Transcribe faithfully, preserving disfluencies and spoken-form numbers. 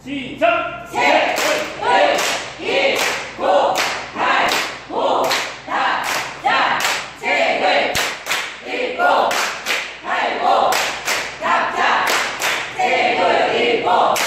시작! 세, 을, 일, 구, 팔, 구, 사, 사, 색을, 일곱, 팔고, 사, 사, 색을, 일곱,